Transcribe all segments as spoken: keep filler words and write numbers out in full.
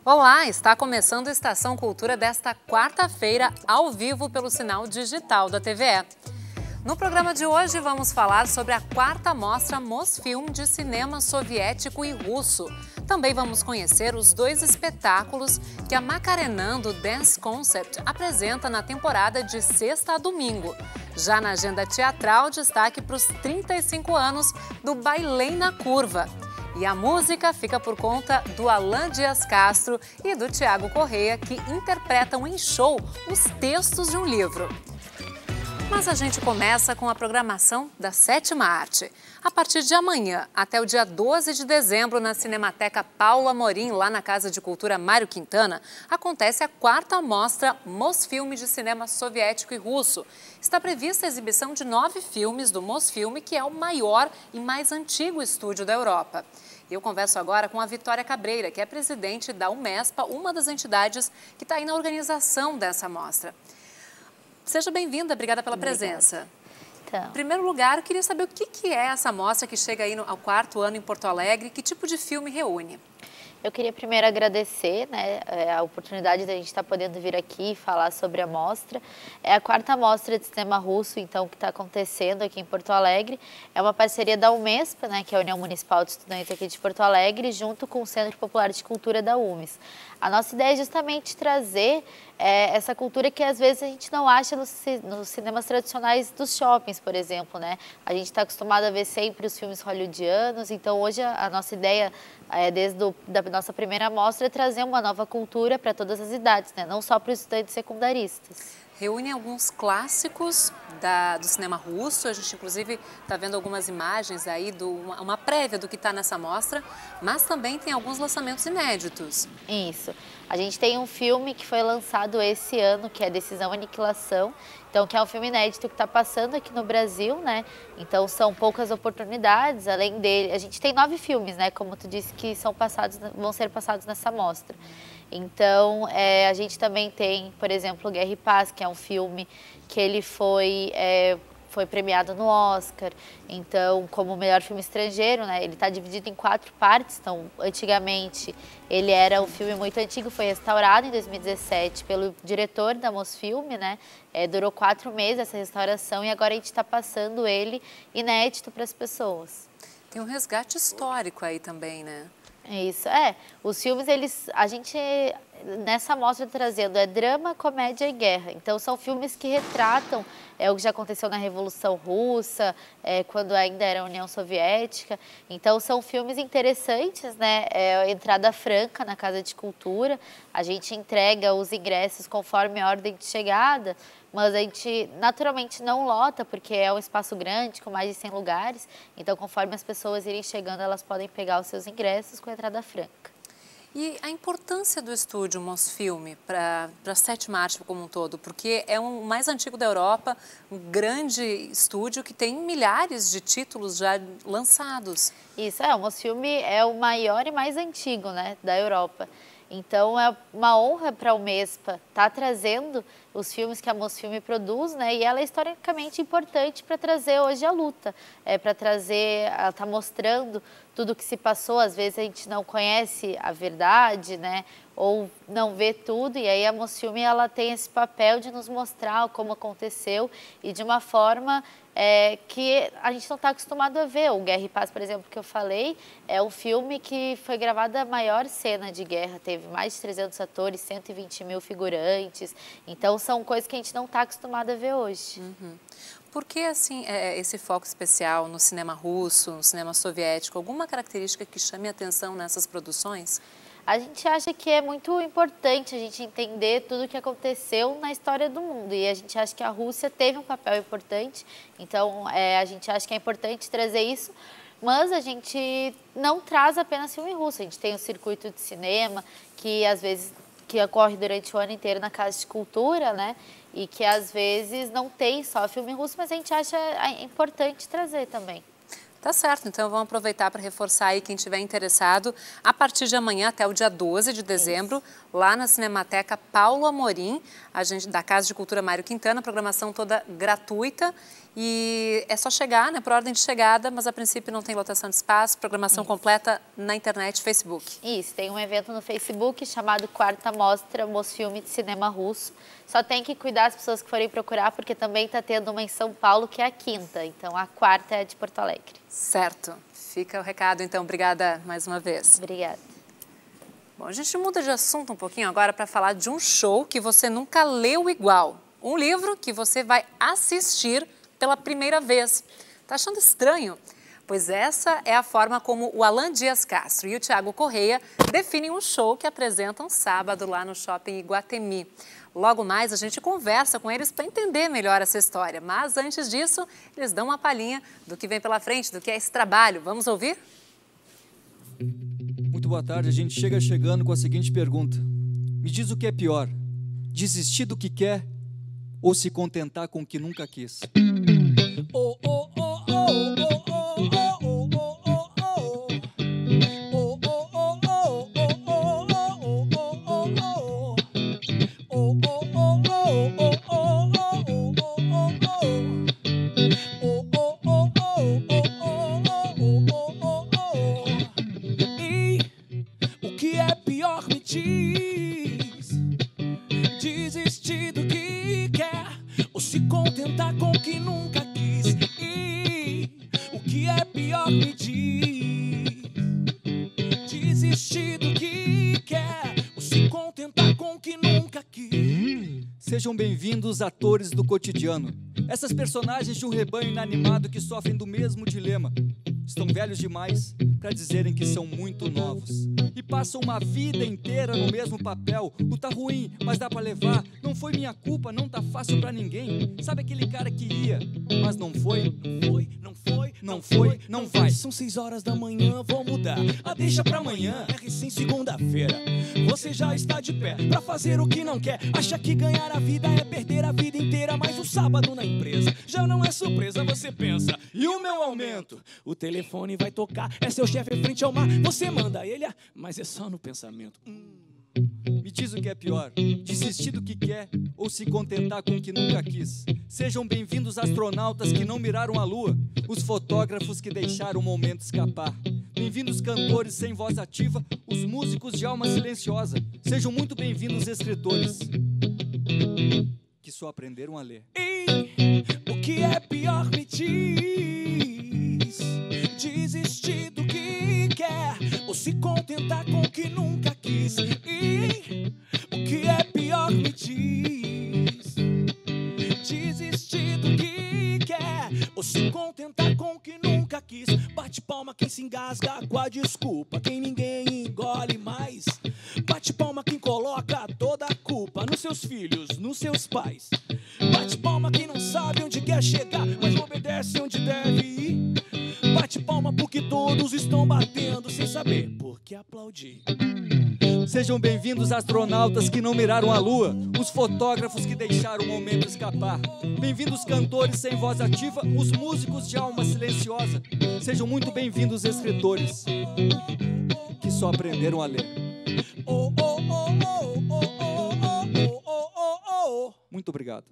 Olá, está começando a Estação Cultura desta quarta-feira, ao vivo pelo sinal digital da T V E. No programa de hoje vamos falar sobre a quarta mostra Mosfilm de cinema soviético e russo. Também vamos conhecer os dois espetáculos que a Macarenando Dance Concept apresenta na temporada de sexta a domingo. Já na agenda teatral, destaque para os trinta e cinco anos do Bailei na Curva. E a música fica por conta do Alan Dias Castro e do Tiago Correia, que interpretam em show os textos de um livro. Mas a gente começa com a programação da Sétima Arte. A partir de amanhã, até o dia doze de dezembro, na Cinemateca Paulo Amorim, lá na Casa de Cultura Mário Quintana, acontece a quarta mostra Mosfilm de cinema soviético e russo. Está prevista a exibição de nove filmes do Mosfilm, que é o maior e mais antigo estúdio da Europa. Eu converso agora com a Vitória Cabreira, que é presidente da Umespa, uma das entidades que está aí na organização dessa mostra. Seja bem-vinda, obrigada pela Obrigada. presença. Então. Em primeiro lugar, eu queria saber o que, que é essa mostra que chega aí no, ao quarto ano em Porto Alegre, que tipo de filme reúne? Eu queria primeiro agradecer, né, a oportunidade de a gente estar podendo vir aqui e falar sobre a mostra. É a quarta mostra de cinema russo, então, que está acontecendo aqui em Porto Alegre. É uma parceria da Umespa, né, que é a União Municipal de Estudantes aqui de Porto Alegre, junto com o Centro Popular de Cultura da U M E S. A nossa ideia é justamente trazer é, essa cultura que às vezes a gente não acha nos, nos cinemas tradicionais dos shoppings, por exemplo, né? A gente está acostumado a ver sempre os filmes hollywoodianos, então hoje a, a nossa ideia, é, desde o, da nossa primeira mostra, é trazer uma nova cultura para todas as idades, né? Não só para os estudantes secundaristas. Reúne alguns clássicos da, do cinema russo, a gente inclusive está vendo algumas imagens aí, do, uma, uma prévia do que está nessa mostra, mas também tem alguns lançamentos inéditos. Isso. A gente tem um filme que foi lançado esse ano, que é Decisão Aniquilação, então que é um filme inédito que está passando aqui no Brasil, né? Então são poucas oportunidades, além dele, a gente tem nove filmes, né? Como tu disse, que são passados, vão ser passados nessa mostra. Então, é, a gente também tem, por exemplo, Guerra e Paz, que é um filme que ele foi, é, foi premiado no Oscar, então, como o melhor filme estrangeiro, né? Ele está dividido em quatro partes, então, antigamente, ele era um filme muito antigo, foi restaurado em dois mil e dezessete pelo diretor da Mosfilm, né? É, durou quatro meses essa restauração e agora a gente está passando ele inédito para as pessoas. Tem um resgate histórico aí também, né? Isso, é. Os filmes, eles, a gente, nessa mostra trazendo, é drama, comédia e guerra. Então, são filmes que retratam é, o que já aconteceu na Revolução Russa, é, quando ainda era a União Soviética. Então, são filmes interessantes, né? É, entrada franca na Casa de Cultura. A gente entrega os ingressos conforme a ordem de chegada, mas a gente naturalmente não lota, porque é um espaço grande, com mais de cem lugares. Então, conforme as pessoas irem chegando, elas podem pegar os seus ingressos com a entrada franca. E a importância do estúdio Mosfilm para a Sétima Arte como um todo? Porque é o mais antigo da Europa, um grande estúdio que tem milhares de títulos já lançados. Isso, é, o Mosfilm é o maior e mais antigo, né, da Europa. Então, é uma honra para a Umespa estar trazendo os filmes que a Mosfilm produz, né? E ela é historicamente importante para trazer hoje a luta, é, para trazer, ela está mostrando tudo o que se passou. Às vezes a gente não conhece a verdade, né? Ou não vê tudo, e aí a Mosfilm, ela tem esse papel de nos mostrar como aconteceu e de uma forma é, que a gente não está acostumado a ver. O Guerra e Paz, por exemplo, que eu falei, é um filme que foi gravado a maior cena de guerra, teve mais de trezentos atores, cento e vinte mil figurantes, então são coisas que a gente não está acostumado a ver hoje. Uhum. Por que assim, é, esse foco especial no cinema russo, no cinema soviético? Alguma característica que chame a atenção nessas produções? A gente acha que é muito importante a gente entender tudo o que aconteceu na história do mundo, e a gente acha que a Rússia teve um papel importante, então é, a gente acha que é importante trazer isso, mas a gente não traz apenas filme russo, a gente tem o circuito de cinema, que às vezes que ocorre durante o ano inteiro na Casa de Cultura, né? E que às vezes não tem só filme russo, mas a gente acha importante trazer também. Tá certo, então vamos aproveitar para reforçar aí quem estiver interessado, a partir de amanhã até o dia doze de dezembro, Isso. lá na Cinemateca Paulo Amorim, a gente, da Casa de Cultura Mário Quintana, programação toda gratuita e é só chegar, né, por ordem de chegada, mas a princípio não tem lotação de espaço, programação Isso. completa na internet, Facebook. Isso, tem um evento no Facebook chamado Quarta Mostra Mosfilme de Cinema Russo. Só tem que cuidar as pessoas que forem procurar, porque também está tendo uma em São Paulo, que é a quinta. Então, a quarta é de Porto Alegre. Certo. Fica o recado, então. Obrigada mais uma vez. Obrigada. Bom, a gente muda de assunto um pouquinho agora para falar de um show que você nunca leu igual. Um livro que você vai assistir pela primeira vez. Tá achando estranho? Pois essa é a forma como o Alan Dias Castro e o Thiago Correia definem um show que apresentam sábado lá no Shopping Iguatemi. Logo mais a gente conversa com eles para entender melhor essa história. Mas antes disso, eles dão uma palhinha do que vem pela frente, do que é esse trabalho. Vamos ouvir? Muito boa tarde. A gente chega chegando com a seguinte pergunta. Me diz o que é pior, desistir do que quer ou se contentar com o que nunca quis? Oh, oh, oh, oh, oh, oh. Desistir do que quer ou se contentar com o que nunca quis. E o que é pior me diz. Desistir do que quer ou se contentar com o que nunca quis. Sejam bem-vindos, atores do cotidiano. Essas personagens de um rebanho inanimado que sofrem do mesmo dilema. Estão velhos demais para dizerem que são muito novos. E passam uma vida inteira no mesmo papel. O tá ruim, mas dá pra levar. Não foi minha culpa, não tá fácil pra ninguém. Sabe aquele cara que ia, mas não foi? Não foi, não foi, não foi, não vai. São seis horas da manhã, vou mudar. Ah, deixa pra amanhã, é recém segunda-feira. Você já está de pé pra fazer o que não quer. Acha que ganhar a vida é perder a vida inteira. Mas o sábado na empresa já não é surpresa, você pensa. E o meu aumento? O telefone vai tocar, é seu chefe frente ao mar. Você manda ele, mas é só no pensamento. Hum. Me diz o que é pior, desistir do que quer ou se contentar com o que nunca quis. Sejam bem-vindos astronautas que não miraram a lua, os fotógrafos que deixaram o momento escapar. Bem-vindos cantores sem voz ativa, os músicos de alma silenciosa. Sejam muito bem-vindos escritores que só aprenderam a ler. E o que é pior me diz, desistir do que quer ou se contentar com o que nunca quis. E o que é pior me diz, desistir do que quer ou se contentar com o que nunca quis. Bate palma quem se engasga com a desculpa, quem ninguém engole mais. Bate palma quem coloca toda a culpa nos seus filhos, nos seus pais. Bate palma quem não sabe onde quer chegar, mas obedece onde deve ir. Bate palma porque todos estão batendo sem saber por que aplaudir. Sejam bem-vindos astronautas que não miraram a lua, os fotógrafos que deixaram o momento escapar. Bem-vindos cantores sem voz ativa, os músicos de alma silenciosa. Sejam muito bem-vindos escritores que só aprenderam a ler. Muito obrigado.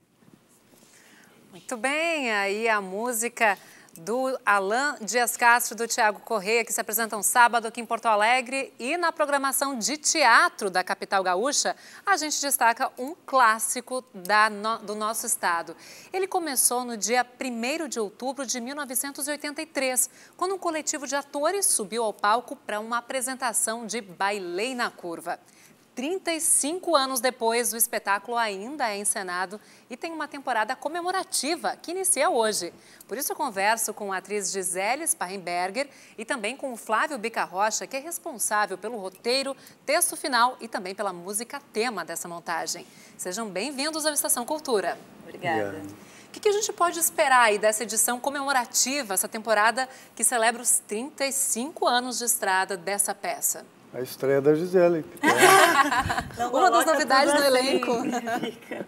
Muito bem, aí a música do Alan Dias Castro e do Thiago Correia, que se apresentam sábado aqui em Porto Alegre. E na programação de teatro da capital gaúcha, a gente destaca um clássico da, no, do nosso estado. Ele começou no dia primeiro de outubro de mil novecentos e oitenta e três, quando um coletivo de atores subiu ao palco para uma apresentação de Bailei na Curva. trinta e cinco anos depois, o espetáculo ainda é encenado e tem uma temporada comemorativa que inicia hoje. Por isso eu converso com a atriz Gisele Sparrenberger e também com o Flávio Bica Rocha, que é responsável pelo roteiro, texto final e também pela música tema dessa montagem. Sejam bem-vindos à Estação Cultura. Obrigada. Obrigada. O que, que a gente pode esperar aí dessa edição comemorativa, essa temporada que celebra os trinta e cinco anos de estrada dessa peça? A estreia da Gisele. Não, uma das novidades do elenco.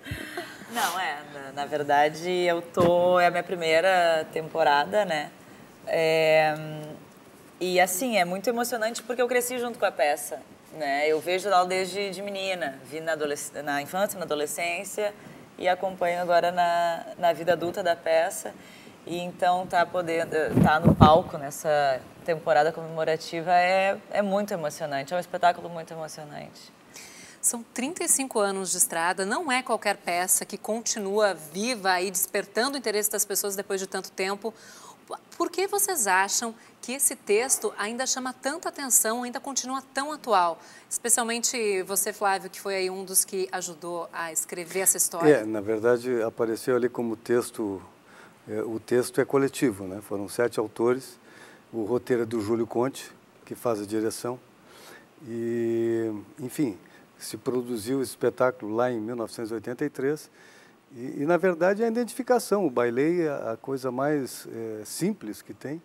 Não, é, na, na verdade eu tô, é a minha primeira temporada, né, É, e assim, é muito emocionante porque eu cresci junto com a peça, né? Eu vejo ela desde de menina, vi na, na infância, na adolescência e acompanho agora na, na vida adulta da peça. E então tá podendo, tá no palco nessa temporada comemorativa é, é muito emocionante, é um espetáculo muito emocionante. São trinta e cinco anos de estrada, não é qualquer peça que continua viva e despertando o interesse das pessoas depois de tanto tempo. Por que vocês acham que esse texto ainda chama tanta atenção, ainda continua tão atual? Especialmente você, Flávio, que foi aí um dos que ajudou a escrever essa história. É, na verdade, apareceu ali como texto, é, o texto é coletivo, né? Foram sete autores, o roteiro é do Júlio Conte, que faz a direção, e, enfim, se produziu esse espetáculo lá em mil novecentos e oitenta e três, e, e na verdade, a identificação, o bailei, a, a coisa mais é, simples que tem,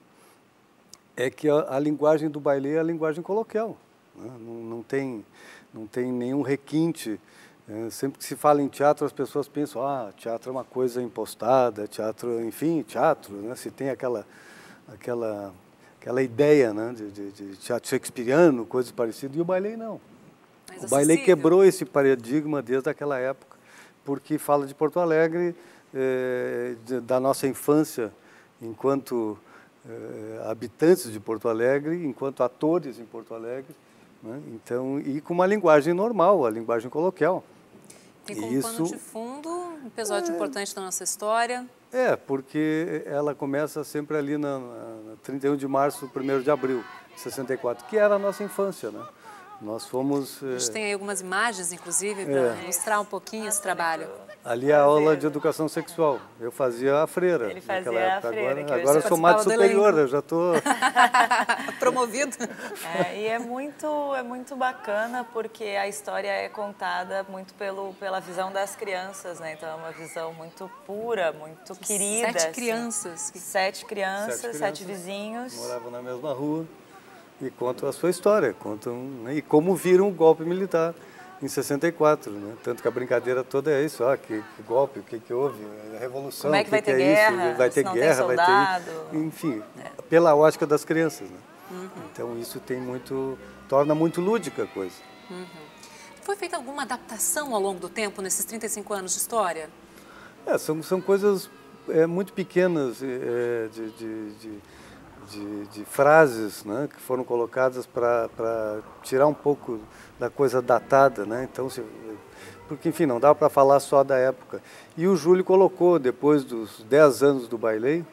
é que a, a linguagem do bailei é a linguagem coloquial, né? não, não, tem, não tem nenhum requinte. É, sempre que se fala em teatro, as pessoas pensam, ah, teatro é uma coisa impostada, teatro, enfim, teatro, né? Se tem aquela, aquela, aquela ideia, né, de, de, de teatro shakespeariano, coisas parecidas, e o bailei não. Mais o bailei acessível. quebrou esse paradigma desde aquela época, porque fala de Porto Alegre, é, de, da nossa infância enquanto é, habitantes de Porto Alegre, enquanto atores em Porto Alegre, né? Então, e com uma linguagem normal, a linguagem coloquial. E como Isso, pano de fundo, um episódio é, importante da nossa história. É, porque ela começa sempre ali na, na trinta e um de março, primeiro de abril de sessenta e quatro, que era a nossa infância, né? Nós fomos... A gente é, tem aí algumas imagens, inclusive, para é. ilustrar um pouquinho esse trabalho. ali a aula de educação sexual. Eu fazia a freira. Ele fazia naquela época. a freira, Agora, que hoje agora você eu sou mais participava do superior, elenco. eu já estou... Promovido. É, e é muito, é muito bacana porque a história é contada muito pelo, pela visão das crianças, né? Então é uma visão muito pura, muito querida. Sete assim. crianças. Sete crianças, Sete sete, crianças. vizinhos. Moravam na mesma rua e contam a sua história, contam, né, e como viram o golpe militar em sessenta e quatro, né? Tanto que a brincadeira toda é isso, ah, que, que golpe, o que, que houve, a revolução, Como é que o vai que, ter que é guerra, isso, vai ter se não tem guerra, vai soldado. ter, enfim, é. pela ótica das crianças, né? Uhum. Então isso tem muito, torna muito lúdica a coisa. Uhum. Foi feita alguma adaptação ao longo do tempo, nesses trinta e cinco anos de história? É, são, são coisas é, muito pequenas é, de, de, de, de, de frases, né, que foram colocadas para tirar um pouco da coisa datada, né? Então, se, porque, enfim, não dá para falar só da época. E o Júlio colocou, depois dos dez anos do bailei,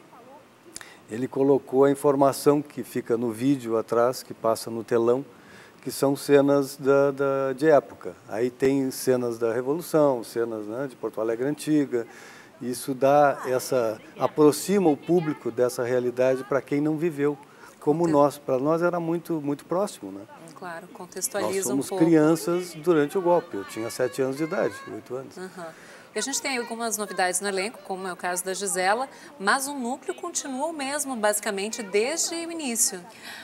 ele colocou a informação que fica no vídeo atrás, que passa no telão, que são cenas da, da, de época. Aí tem cenas da Revolução, cenas, né, de Porto Alegre Antiga. Isso dá essa, aproxima o público dessa realidade para quem não viveu, como nós. Para nós era muito, muito próximo, né? Claro, Nós contextualiza um somos pouco. crianças durante o golpe. Eu tinha sete anos de idade, oito anos. Uhum. E a gente tem algumas novidades no elenco, como é o caso da Gisela, mas o núcleo continua o mesmo, basicamente, desde o início.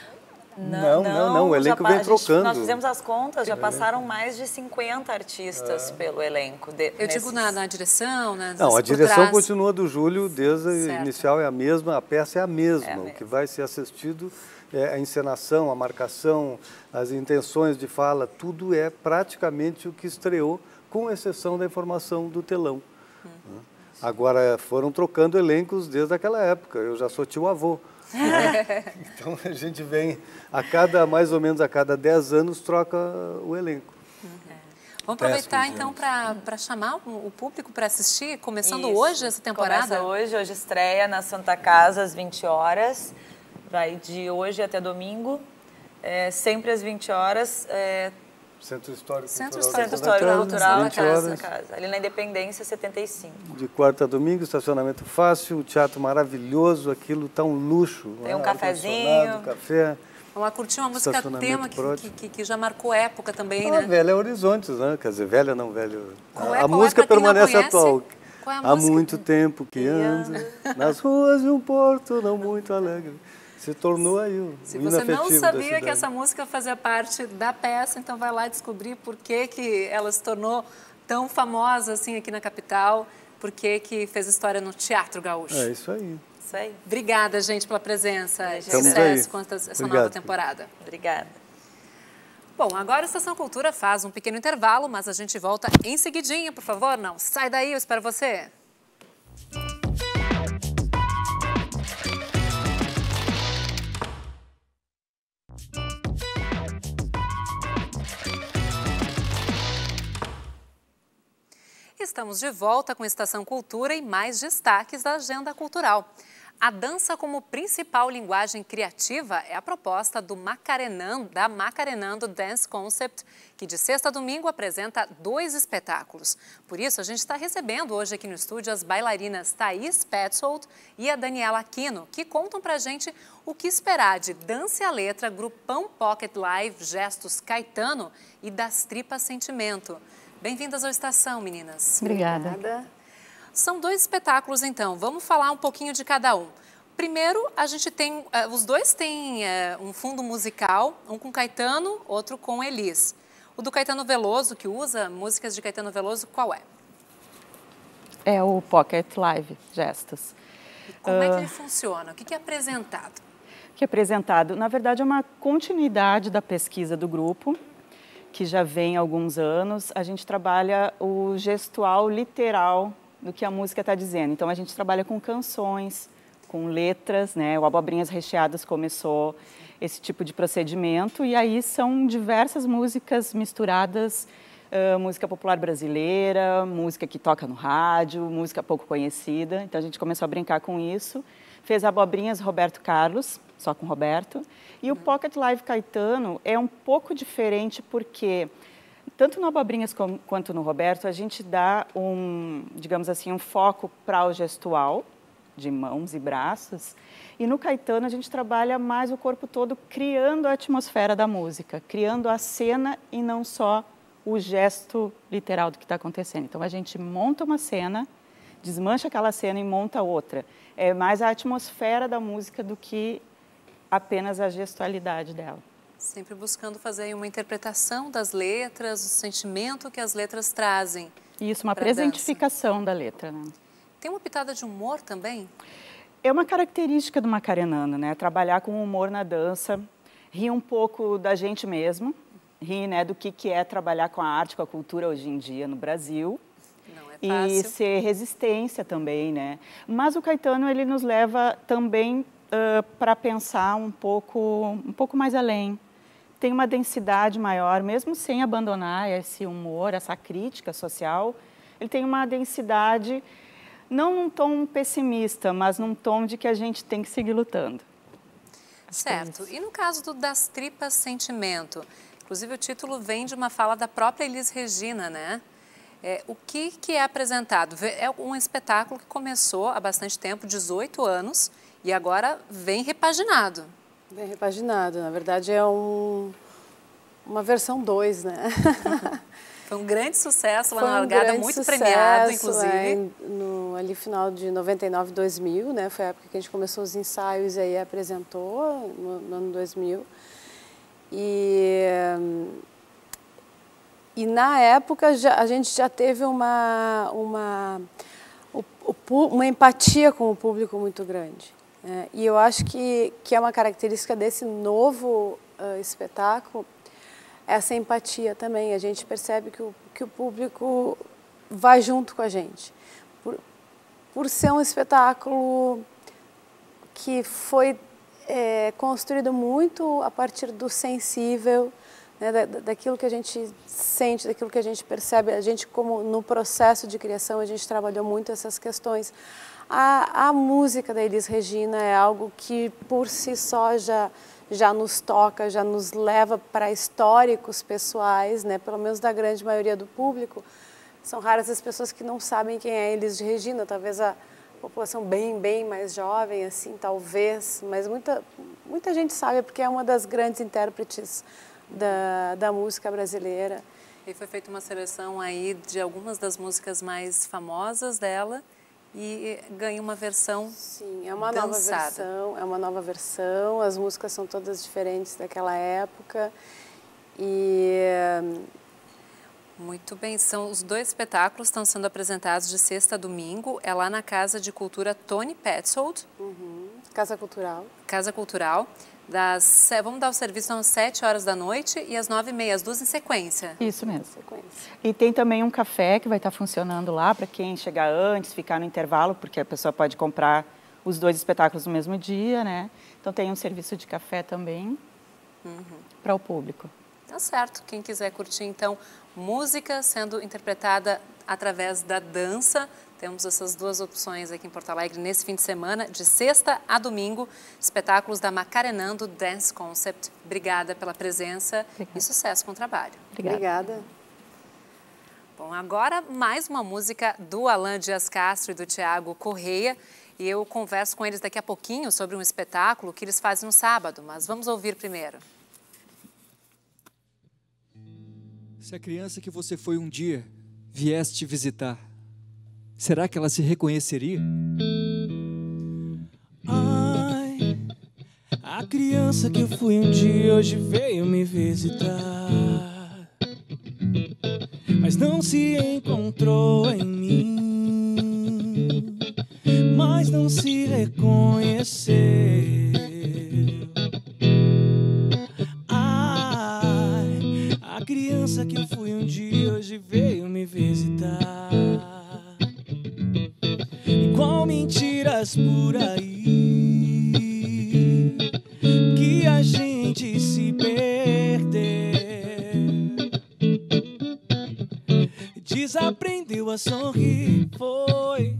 Não, não, não, o elenco já, vem a gente, trocando. Nós fizemos as contas, já passaram mais de cinquenta artistas é. pelo elenco. De, Eu nesses... digo na, na direção, nas Não, a por direção trás. continua do Júlio, desde a Certo. inicial é a mesma, a peça é a mesma. É a O mesma. que vai ser assistido é a encenação, a marcação, as intenções de fala, tudo é praticamente o que estreou, com exceção da informação do telão. Hum. Agora, foram trocando elencos desde aquela época. Eu já sou tio-avô. Né? Então, a gente vem, a cada, mais ou menos a cada dez anos, troca o elenco. Uhum. Vamos aproveitar, então, para chamar o público para assistir, começando Isso. hoje essa temporada? Começa hoje, hoje estreia na Santa Casa às vinte horas. Vai de hoje até domingo, é, sempre às vinte horas. É, Centro Histórico Centro Cultural, Histórico da Santa Cultural Casa, Cultural vinte na casa, horas. casa, ali na Independência setenta e cinco. De quarta a domingo, estacionamento fácil, teatro maravilhoso, aquilo tá um luxo. Tem um né? cafezinho. Ar-condicionado, café. Vamos lá curtir uma música Estacionamento tema que, próximo. que, que já marcou época também, Ah, né? velha Horizontes, né? Quer dizer, velha não, velho. Qual A, é- a qual é, música pra quem não permanece conhece? atual. Qual é a Há música? muito tempo que ando nas ruas de um porto não muito alegre. Se tornou aí o Se o você inafetivo não da sabia cidade. que essa música fazia parte da peça, então vai lá descobrir por que, que ela se tornou tão famosa assim aqui na capital, por que, que fez história no Teatro Gaúcho. É isso aí. Isso aí. Obrigada, gente, pela presença. Estamos Sucesso aí. com essa essa Obrigado. nova temporada. Obrigada. Bom, agora a Estação Cultura faz um pequeno intervalo, mas a gente volta em seguidinha, por favor. Não sai daí, eu espero você. Estamos de volta com Estação Cultura e mais destaques da agenda cultural. A dança como principal linguagem criativa é a proposta do Macarenando, da Macarenando Dance Concept, que de sexta a domingo apresenta dois espetáculos. Por isso, a gente está recebendo hoje aqui no estúdio as bailarinas Thaís Petzold e a Daniela Aquino, que contam pra gente o que esperar de Dança e a Letra, Grupão Pocket Live, Gestos Caetano e Das Tripas Sentimento. Bem-vindas ao Estação, meninas. Obrigada. Obrigada. São dois espetáculos, então. Vamos falar um pouquinho de cada um. Primeiro, a gente tem... Uh, os dois têm uh, um fundo musical, um com Caetano, outro com Elis. O do Caetano Veloso, que usa músicas de Caetano Veloso, qual é? É o Pocket Live, Gestos. E como uh, é que ele uh, funciona? O que é apresentado? O que é apresentado? Na verdade, é uma continuidade da pesquisa do grupo, que já vem há alguns anos. A gente trabalha o gestual literal do que a música está dizendo. Então, a gente trabalha com canções, com letras, né? O Abobrinhas Recheadas começou esse tipo de procedimento, e aí são diversas músicas misturadas, uh, música popular brasileira, música que toca no rádio, música pouco conhecida. Então, a gente começou a brincar com isso. Fez Abobrinhas Roberto Carlos, só com Roberto. E o Pocket Live Caetano é um pouco diferente porque, tanto no Abobrinhas como, quanto no Roberto, a gente dá um, digamos assim, um foco para o gestual, de mãos e braços. E no Caetano a gente trabalha mais o corpo todo, criando a atmosfera da música, criando a cena e não só o gesto literal do que está acontecendo. Então a gente monta uma cena, desmancha aquela cena e monta outra. É mais a atmosfera da música do que apenas a gestualidade dela. Sempre buscando fazer uma interpretação das letras, o sentimento que as letras trazem. Isso, uma presentificação da letra, né? Tem uma pitada de humor também? É uma característica do Macarenando, né? Trabalhar com humor na dança, rir um pouco da gente mesmo, rir, né, do que, que é trabalhar com a arte, com a cultura hoje em dia no Brasil. Não é fácil. E ser resistência também, né? Mas o Caetano, ele nos leva também uh, para pensar um pouco, um pouco mais além. Tem uma densidade maior, mesmo sem abandonar esse humor, essa crítica social, ele tem uma densidade, não num tom pessimista, mas num tom de que a gente tem que seguir lutando. Certo. E no caso do Das Tripas Sentimento? Inclusive o título vem de uma fala da própria Elis Regina, né? É, o que, que é apresentado? É um espetáculo que começou há bastante tempo, dezoito anos, e agora vem repaginado. Bem repaginado, na verdade é um, uma versão dois, né? Foi um grande sucesso lá Foi na um largada, grande muito sucesso, premiado, inclusive. É, no, ali final de noventa e nove, dois mil, né? Foi a época que a gente começou os ensaios e aí apresentou, no, no ano dois mil. E, e na época já, a gente já teve uma, uma, uma empatia com o público muito grande. É, e eu acho que, que é uma característica desse novo uh, espetáculo, essa empatia também. A gente percebe que o, que o público vai junto com a gente. Por, por ser um espetáculo que foi é, construído muito a partir do sensível, né, da, daquilo que a gente sente, daquilo que a gente percebe. A gente, como no processo de criação, a gente trabalhou muito essas questões. A, a música da Elis Regina é algo que, por si só, já, já nos toca, já nos leva para históricos pessoais, né? Pelo menos da grande maioria do público. São raras as pessoas que não sabem quem é Elis Regina, talvez a população bem, bem mais jovem, assim, talvez, mas muita, muita gente sabe, porque é uma das grandes intérpretes da, da música brasileira. E foi feita uma seleção aí de algumas das músicas mais famosas dela, e ganha uma versão Sim, é uma dançada. nova versão, é uma nova versão, as músicas são todas diferentes daquela época. E Muito bem, são os dois espetáculos estão sendo apresentados de sexta a domingo, é lá na Casa de Cultura Tony Petzold. Uhum. Casa Cultural. Casa Cultural, das, vamos dar o serviço às sete horas da noite e às nove e meia, as duas em sequência. Isso mesmo. Sequência. E tem também um café que vai estar funcionando lá para quem chegar antes, ficar no intervalo, porque a pessoa pode comprar os dois espetáculos no mesmo dia, né? Então tem um serviço de café também uhum. para o público. Tá certo. Quem quiser curtir, então, música sendo interpretada através da dança, temos essas duas opções aqui em Porto Alegre nesse fim de semana, de sexta a domingo, espetáculos da Macarenando Dance Concept. Obrigada pela presença Obrigada. E sucesso com o trabalho. Obrigada. Obrigada. Bom, agora mais uma música do Alan Dias Castro e do Tiago Correia. E eu converso com eles daqui a pouquinho sobre um espetáculo que eles fazem no sábado, mas vamos ouvir primeiro. Se a criança que você foi um dia viesse te visitar, será que ela se reconheceria? Ai, a criança que eu fui um dia hoje veio me visitar, mas não se encontrou em mim, mas não se reconheceu. A criança que eu fui um dia hoje veio me visitar. Igual mentiras por aí que a gente se perdeu, desaprendeu a sorrir, foi.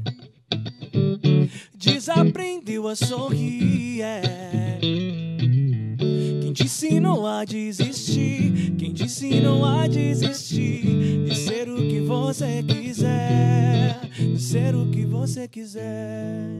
Desaprendeu a sorrir, é. Quem te ensinou a desistir? Quem te ensinou a desistir? De ser o que você quiser, de ser o que você quiser.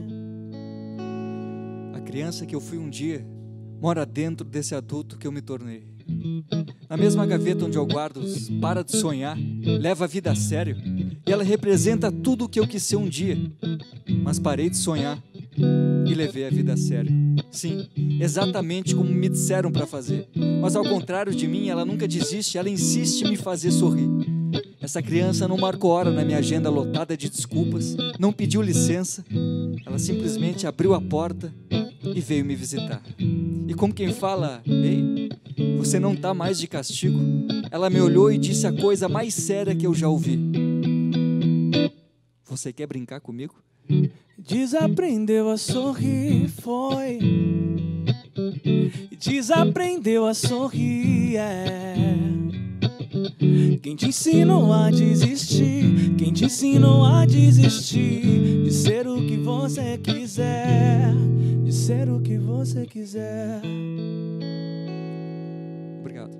A criança que eu fui um dia mora dentro desse adulto que eu me tornei. Na mesma gaveta onde eu guardo os para de sonhar, leva a vida a sério, e ela representa tudo o que eu quis ser um dia, mas parei de sonhar e levei a vida a sério. Sim, exatamente como me disseram para fazer. Mas ao contrário de mim, ela nunca desiste, ela insiste em me fazer sorrir. Essa criança não marcou hora na minha agenda lotada de desculpas, não pediu licença, ela simplesmente abriu a porta e veio me visitar. E como quem fala, ei, você não tá mais de castigo, ela me olhou e disse a coisa mais séria que eu já ouvi. Você quer brincar comigo? Desaprendeu a sorrir, foi. Desaprendeu a sorrir, é. Quem te ensinou a desistir? Quem te ensinou a desistir? De ser o que você quiser, de ser o que você quiser. Obrigado.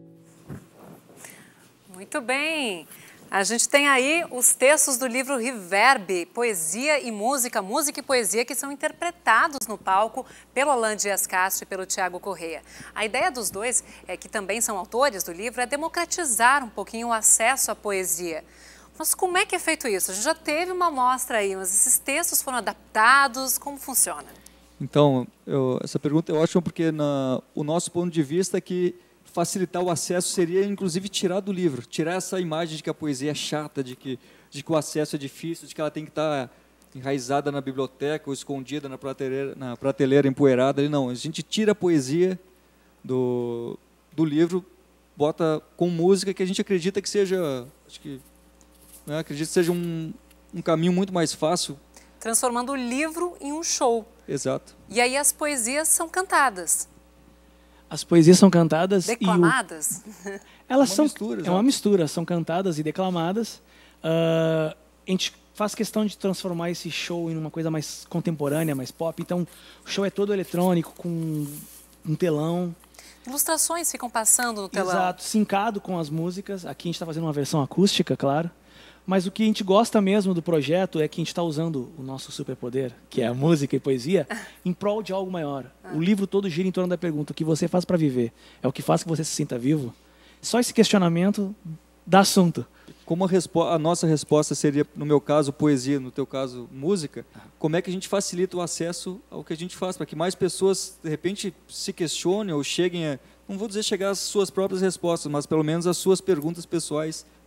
Muito bem. A gente tem aí os textos do livro Reverb, Poesia e Música, Música e Poesia, que são interpretados no palco pelo Alan Dias Castro e pelo Tiago Correia. A ideia dos dois, é, que também são autores do livro, é democratizar um pouquinho o acesso à poesia. Mas como é que é feito isso? A gente já teve uma amostra aí, mas esses textos foram adaptados, como funciona? Então, eu, essa pergunta é ótima porque na, o nosso ponto de vista é que facilitar o acesso seria, inclusive, tirar do livro, tirar essa imagem de que a poesia é chata, de que, de que o acesso é difícil, de que ela tem que estar enraizada na biblioteca ou escondida na prateleira, na prateleira empoeirada. Não, a gente tira a poesia do, do livro, bota com música que a gente acredita que seja, acho que, né, acredito que seja um, um caminho muito mais fácil. Transformando o livro em um show. Exato. E aí as poesias são cantadas. As poesias são cantadas declamadas. E o... Elas uma são mistura, é uma mistura, são cantadas e declamadas. Uh, a gente faz questão de transformar esse show em uma coisa mais contemporânea, mais pop. Então, o show é todo eletrônico, com um telão. Ilustrações ficam passando no telão. Exato, sincado com as músicas. Aqui a gente está fazendo uma versão acústica, claro. Mas o que a gente gosta mesmo do projeto é que a gente está usando o nosso superpoder, que é a música e poesia, em prol de algo maior. Ah. O livro todo gira em torno da pergunta: o que você faz para viver? É o que faz que você se sinta vivo? Só esse questionamento dá assunto. Como a, a nossa resposta seria, no meu caso, poesia, no teu caso, música, como é que a gente facilita o acesso ao que a gente faz, para que mais pessoas, de repente, se questionem ou cheguem a, não vou dizer chegar às suas próprias respostas, mas pelo menos às suas perguntas pessoais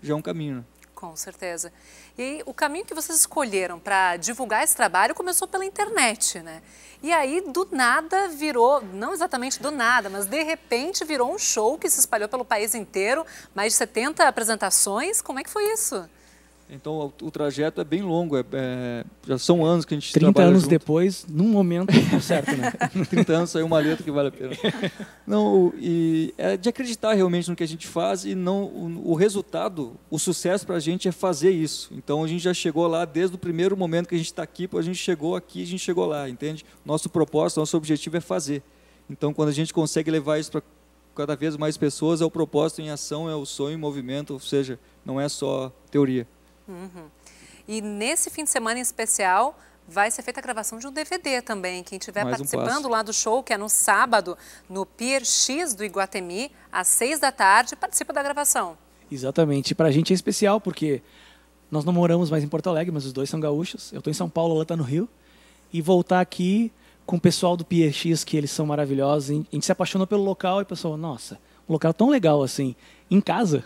já é um caminho, né? Com certeza. E aí, o caminho que vocês escolheram para divulgar esse trabalho começou pela internet, né? E aí, do nada, virou, não exatamente do nada, mas de repente virou um show que se espalhou pelo país inteiro, mais de setenta apresentações. Como é que foi isso? Então, o, o trajeto é bem longo, é, é, já são anos que a gente trinta trabalha anos junto. Depois, num momento, deu certo, né? trinta anos saiu uma letra que vale a pena. Não, e é de acreditar realmente no que a gente faz e não o, o resultado, o sucesso para a gente é fazer isso. Então, a gente já chegou lá desde o primeiro momento que a gente está aqui, a gente chegou aqui, a gente chegou lá, entende? Nosso propósito, nosso objetivo é fazer. Então, quando a gente consegue levar isso para cada vez mais pessoas, é o propósito em ação, é o sonho em movimento, ou seja, não é só teoria. Uhum. E nesse fim de semana em especial vai ser feita a gravação de um D V D também. Quem estiver Mais um participando passo. lá do show, que é no sábado, no Pier X do Iguatemi, às seis da tarde, participa da gravação. Exatamente. Para a gente é especial porque nós não moramos mais em Porto Alegre, mas os dois são gaúchos. Eu estou em São Paulo, ela está no Rio. E voltar aqui com o pessoal do Pier X, que eles são maravilhosos. A gente se apaixonou pelo local e pensou, nossa, um local tão legal assim, em casa.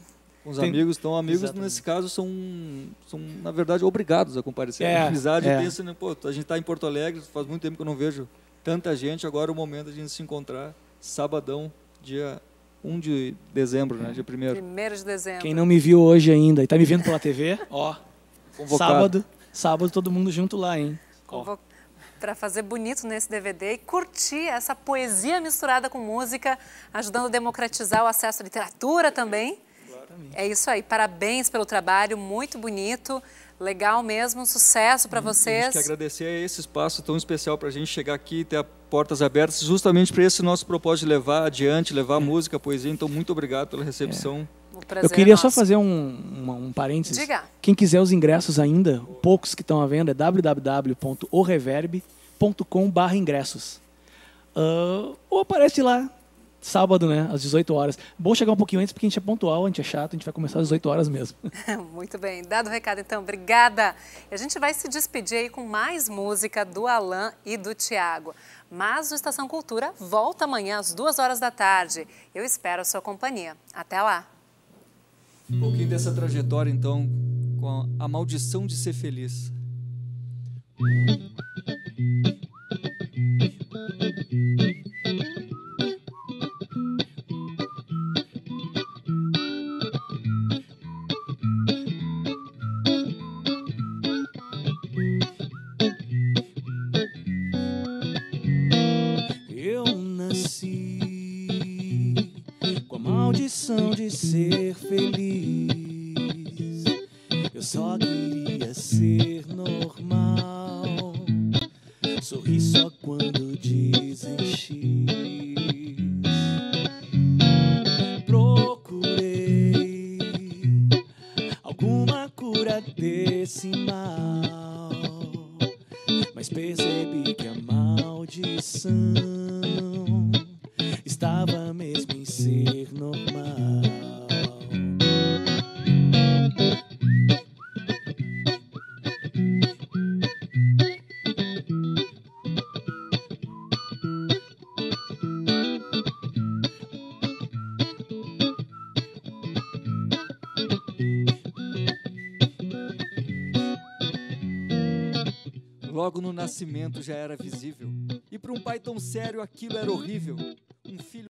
Os Tem... amigos, então amigos Exatamente. nesse caso são, são, na verdade, obrigados a comparecer. É, a amizade é. pensa, né, pô, a gente está em Porto Alegre, faz muito tempo que eu não vejo tanta gente, agora é o momento de a gente se encontrar, sabadão, dia primeiro de dezembro, né, dia primeiro. primeiro de dezembro. Quem não me viu hoje ainda e está me vendo pela T V, ó, Convocado. sábado, sábado todo mundo junto lá, hein? Convo... Para fazer bonito nesse D V D e curtir essa poesia misturada com música, ajudando a democratizar o acesso à literatura também. É isso aí, parabéns pelo trabalho, muito bonito, legal mesmo, sucesso para A vocês. gente quer agradecer a esse espaço tão especial para a gente chegar aqui e ter as portas abertas, justamente para esse nosso propósito de levar adiante, levar a música, a poesia. Então, muito obrigado pela recepção. O Eu prazer queria é só nosso. fazer um, um, um parênteses. Diga. Quem quiser os ingressos ainda, poucos que estão à venda, é w w w ponto o reverb ponto com barra ingressos. Uh, ou aparece lá, sábado, né, às dezoito horas. Bom chegar um pouquinho antes, porque a gente é pontual, a gente é chato, a gente vai começar às dezoito horas mesmo. Muito bem, dado o recado então, obrigada. E a gente vai se despedir aí com mais música do Alan e do Tiago. Mas o Estação Cultura volta amanhã às duas horas da tarde. Eu espero a sua companhia. Até lá. Um pouquinho dessa trajetória, então, com a maldição de ser feliz. Eu nasci com a maldição de ser feliz. Eu só queria ser normal, sorri só quando dizem X. Procurei alguma cura desse mal, mas percebi que a maldição estava mesmo em ser normal. Logo no nascimento já era visível. E para um pai tão sério aquilo era horrível. Um filho